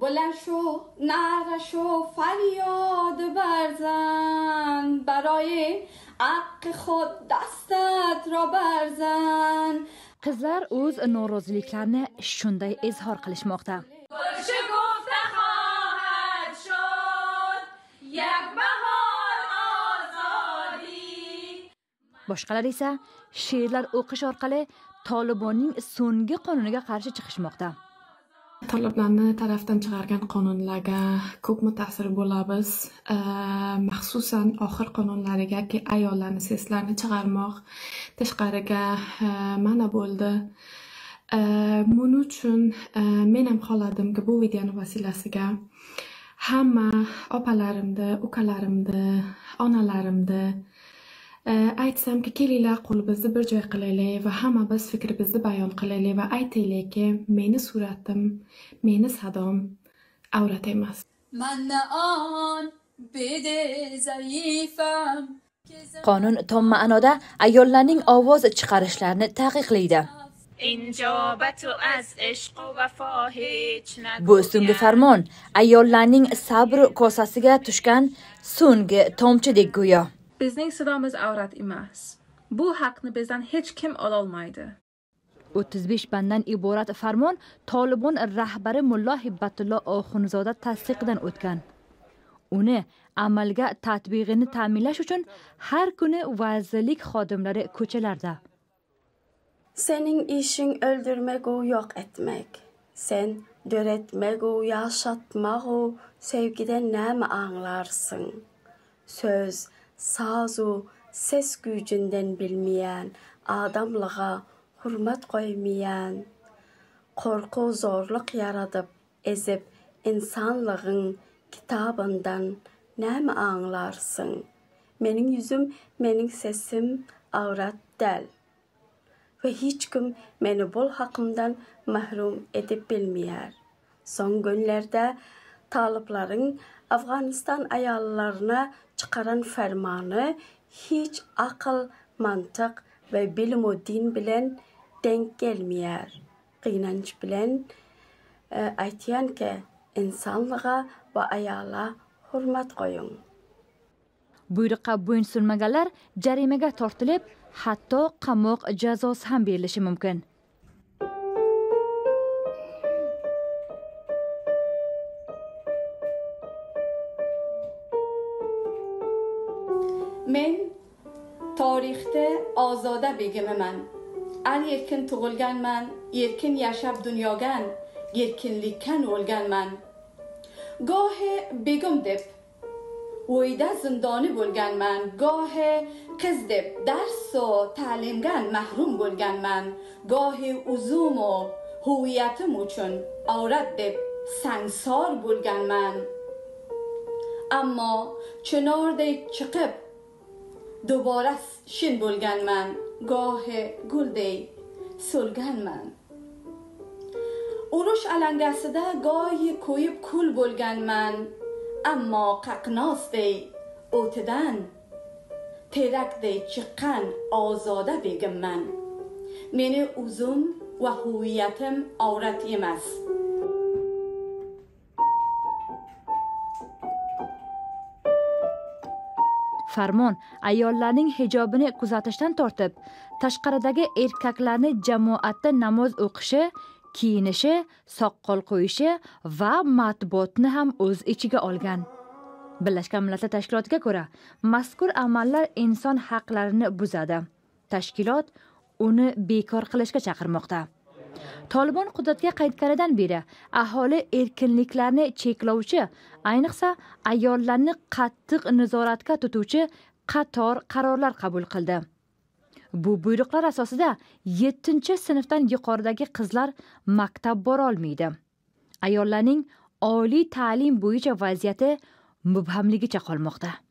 بلند شو نعره شو فریاد برزن برای حق خود دستت را برزن. Qizlar o'z noroziliklarini shunday izhor qilishmoqda. Boshqalar esa she'rlar o'qish orqali Tolibonning so'nggi qonuniga qarshi chiqishmoqda. Talablarni tarafdan chiqargan qonunlarga ko'pmi ta'sir bo'lamiz, maxsusan oxir qonunlariga ayollarni seslarni chiqarmoq tashqariga mana bo'ldi. Buning uchun men ham xohladimki bu videoni vasilasiga hamma opalarimni, ukalarimni, onalarimni aytsamki, kelinglar qo'limizni bir joy qilaylik va hamma biz fikrimizni bayon qilaylik va aytaylikki, meni suratim, meni sadom avrat emas. Qonun tom ma'noda ayollarning ovoz chiqarishlarini taqiqlaydi. Bu so'nggi farmon ayollarning sabr kosasiga tushgan so'nggi tomchidek go'yo. Bizning sadomiz avrat emas. Bu haqni bizdan hech kim ololmaydi. 35 banddan iborat farmon Tolibon rahbari Mullo Hibbatullo Oxunzoda tasdiqidan o'tgan. Uni amalga tatbiqini ta'minlash uchun har kuni vazirlik xodimlari ko'chalarda. Senin işin öldürmek o yok etmek. Sen döretmek o yaşatmak o sevgiden ne mi anlarsın? Söz, saz o ses gücünden bilmeyen, adamlığa hürmet koymayan, korku zorluk yaratıp ezip insanlığın kitabından ne mi anlarsın? Benim yüzüm, benim sesim avrat del. Ve hiç kim beni bol hakkımdan mahrum edip bilmeyer. Son günlerde taliplerin Afganistan ayallarına çıkaran fermanı hiç akıl, mantık ve bilim o din bilen denk gelmeyer. Kıynanç bilen aytiyan ki insanlığa ve ayala hurmat koyun. Buyruqqa bo'ysunmaganlar jarimaga tortilib, hatto qamoq jazosi ham berilishi mumkin. Men tarixda ozoda begimiman. Al erkin tug'ilganman, erkin yashab dunyogan, erkinlikkan o'lganman. Gohi begim deb o'yda zindoni bo'lganman, gohi qiz deb dars va ta'limdan mahrum bo'lganman, gohi o'zim va huviyatim uchun avrat deb sangsor bo'lganman. Ammo chinordek chiqib دوباره شین بولگن من گاه گلدی سلگن من اروش علنگسده گاهی کویب کل بولگن من اما ققناس دی اوتدن تیرک دی چقن آزاده بگم من منی اوزم و هویتم عورت ایمس Farmon ayollarning hijobini kuzatishdan tortib, tashqaridagi erkaklarni jamoatda namoz o'qishi, kiyinishi, soqqol qo'yishi va matbuotni ham o'z ichiga olgan. Birlashgan Millatlar Tashkilotiga ko'ra, mazkur amallar inson haqlarini buzadi. Tashkilot uni bekor qilishga chaqirmoqda. Tolibon qudratga qaytganidan beri aholi erkinliklarni cheklovchi, ayniqsa ayollarni qattiq nazoratga tutuvchi qator qarorlar qabul qildi. Bu buyruqlar asosida 7-sinfdan yuqoridagi qizlar maktab bora olmaydi. Ayollarning oliy ta'lim bo'yicha vaziyati mubhamligicha qolmoqda.